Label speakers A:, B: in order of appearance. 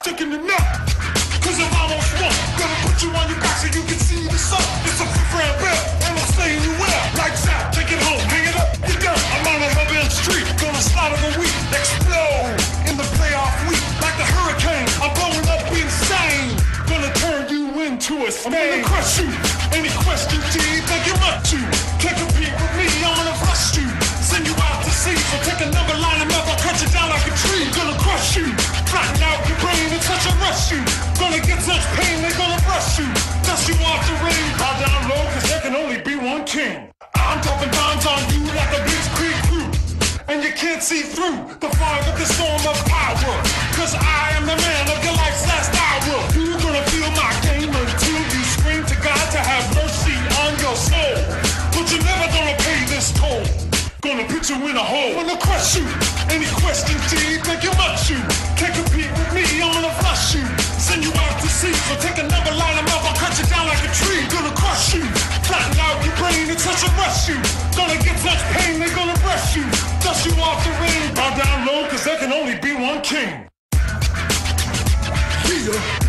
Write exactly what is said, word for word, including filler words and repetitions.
A: sticking the nut. Cause I'm almost one. Gonna put you on your back so you can see the sun. It's a free bell, and I'm staying you well. Lights out, take it home, hang it up, you're done. I'm on a rubber street, gonna slide of the week, explode in the playoff week like the hurricane. I'm blowing up insane, gonna turn you into a stain. I'm gonna crush you. Any questions, do you think you want to? Can't compete with me, I'm gonna rush you. Send you out to sea, so take another line of up, I'll cut you down like a tree. Gonna crush you, flatten out your brain and touch and rush you. Gonna get such pain, they're gonna brush you. Dust you off the ring, bow down low, cause there can only be one king. I'm dropping bombs on you like a Blitz Creek crew. And you can't see through the fog of the storm of power. Cause I am the man of your life's last hour. You're gonna feel my game until you scream to God to have mercy on your soul. But you're never gonna pay this toll. Gonna put you in a hole. Gonna crush you. Any questions, do you think you must you? Can't compete with me, I'm gonna flush you. Send you out to sea, so take another line of up, I'll cut you down like a tree. Gonna crush you, flatten out your brain and touch and rush you. Gonna get such pain, they're gonna brush you. Dust you off the ring, bow down low, cause there can only be one king. Yeah.